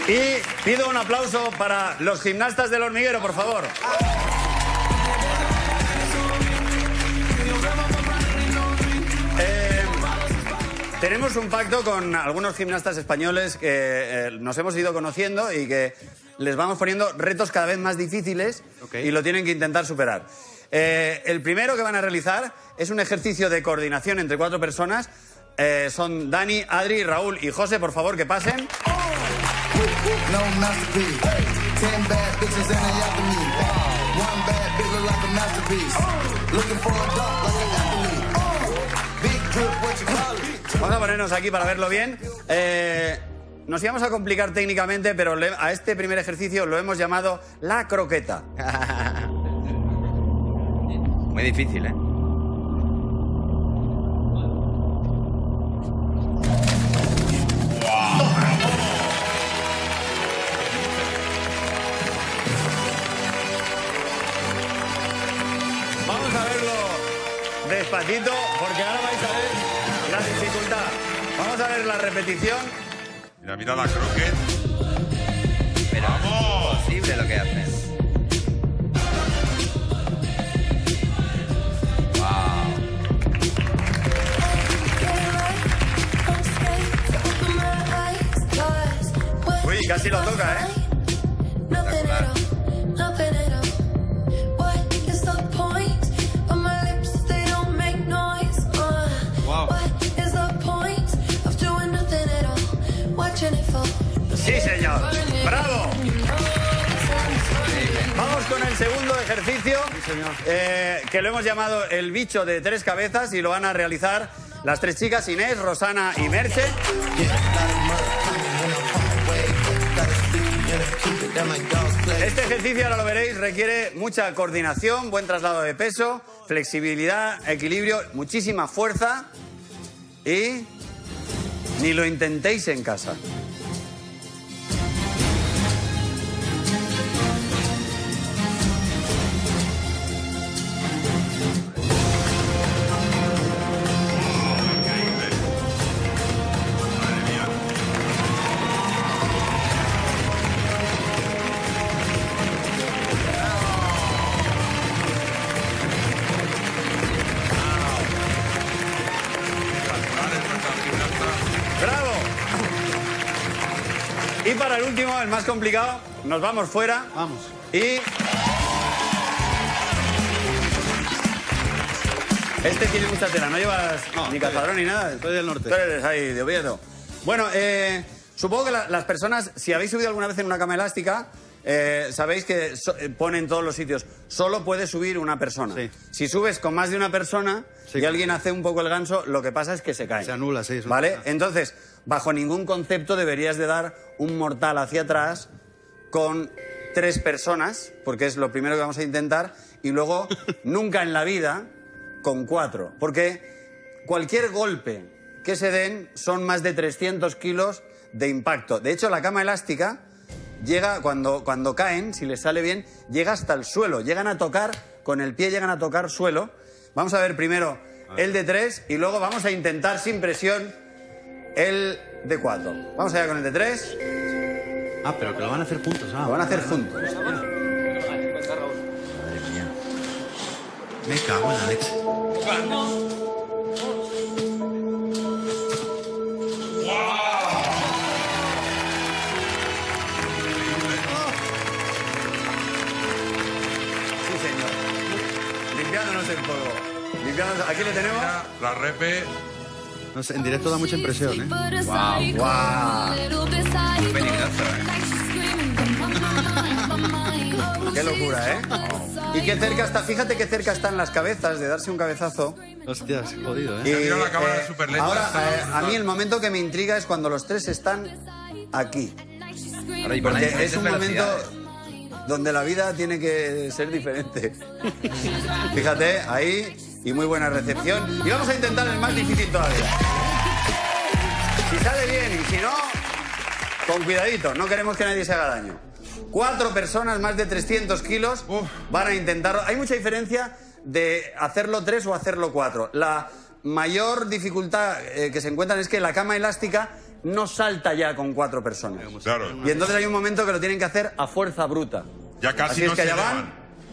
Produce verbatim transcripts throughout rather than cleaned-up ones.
Y pido un aplauso para los gimnastas del hormiguero, por favor. Eh, tenemos un pacto con algunos gimnastas españoles que eh, nos hemos ido conociendo y que les vamos poniendo retos cada vez más difíciles, okay, y lo tienen que intentar superar. Eh, el primero que van a realizar es un ejercicio de coordinación entre cuatro personas. Eh, son Dani, Adri, Raúl y José. Por favor, que pasen. Vamos a ponernos aquí para verlo bien. Eh, nos íbamos a complicar técnicamente, pero le, a este primer ejercicio lo hemos llamado la croqueta. Muy difícil, ¿eh? Vamos a verlo despacito, porque ahora vais a ver la dificultad. Vamos a ver la repetición. Mira, mira la croqueta. Pero ¡vamos! Es imposible lo que hacen. Wow. Uy, casi lo toca, ¿eh? Espectacular. Sí, señor. ¡Bravo! Vamos con el segundo ejercicio, eh, que lo hemos llamado el bicho de tres cabezas, y lo van a realizar las tres chicas, Inés, Rosana y Merche. Este ejercicio, ahora lo veréis, requiere mucha coordinación, buen traslado de peso, flexibilidad, equilibrio, muchísima fuerza, y ni lo intentéis en casa. ¡Bravo! Y para el último, el más complicado, nos vamos fuera. Vamos. Y... este tiene mucha tela, no llevas no, ni cazadrón ni nada. Soy del norte. Tú eres ahí, de Oviedo. Bueno, eh, supongo que la, las personas, si habéis subido alguna vez en una cama elástica, eh, sabéis que so, eh, pone en todos los sitios, solo puede subir una persona. Sí. Si Si subes con más de una persona, sí, y alguien hace un poco el ganso, lo que pasa es que se cae. Se anula, sí. ¿Vale? Entonces, bajo ningún concepto deberías de dar un mortal hacia atrás con tres personas, porque es lo primero que vamos a intentar, y luego nunca en la vida con cuatro, porque cualquier golpe que se den son más de trescientos kilos de impacto. De hecho, la cama elástica llega, cuando, cuando caen, si les sale bien, llega hasta el suelo, llegan a tocar, con el pie llegan a tocar suelo. Vamos a ver primero el de tres y luego vamos a intentar sin presión el de cuatro. Vamos allá con el de tres. Ah, pero que lo van a hacer juntos. Ah, lo van a hacer juntos. Madre mía. Me cago en la leche. Sí, señor. Limpiándonos el polvo. Limpiándonos... Aquí le tenemos. La repe. No sé, en directo da mucha impresión, ¿eh? Wow, wow. Muy peligroso, ¿eh? Qué locura, ¿eh? Oh. Y qué cerca está, fíjate qué cerca están las cabezas de darse un cabezazo. Hostias, jodido, ¿eh? Y, Mira la cámara eh, súper lenta. ahora, eh, a mí el momento que me intriga es cuando los tres están aquí. Ahora, y por Porque diferentes es un momento velocidades. donde la vida tiene que ser diferente. Fíjate, ahí, y muy buena recepción. Y vamos a intentar el más difícil todavía. Si sale bien y si no, con cuidadito, no queremos que nadie se haga daño. Cuatro personas, más de trescientos kilos, Uf. van a intentarlo. Hay mucha diferencia de hacerlo tres o hacerlo cuatro. La mayor dificultad eh, que se encuentran es que la cama elástica no salta ya con cuatro personas. Claro. Y entonces hay un momento que lo tienen que hacer a fuerza bruta. Ya casi Así no es que se allá van. elevan.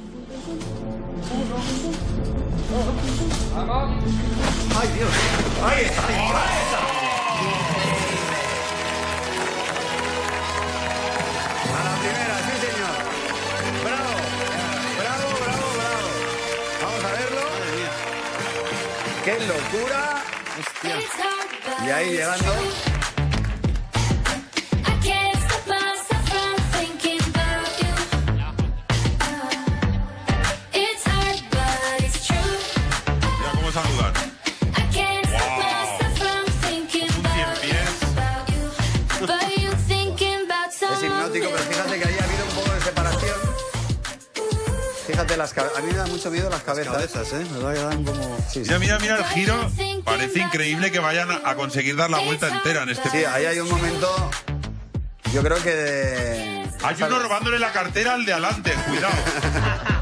¡Ay, Dios! ¡Ahí está! ¡Ahí está! A la primera, sí señor. ¡Bravo! ¡Bravo, bravo, bravo! Vamos a verlo. ¡Qué locura! Hostia. Y ahí llegando. Mira cómo saludan. Es hipnótico, pero fíjate que ahí ha habido un poco de separación. Fíjate, las cabezas. A mí me da mucho miedo las cabezas. Cabezas, ¿eh? Me dan como... Sí, sí. Mira, mira, mira el giro. Parece increíble que vayan a, a conseguir dar la vuelta entera en este Sí, ahí hay un momento. Yo creo que. de- Hay uno robándole la cartera al de adelante, cuidado.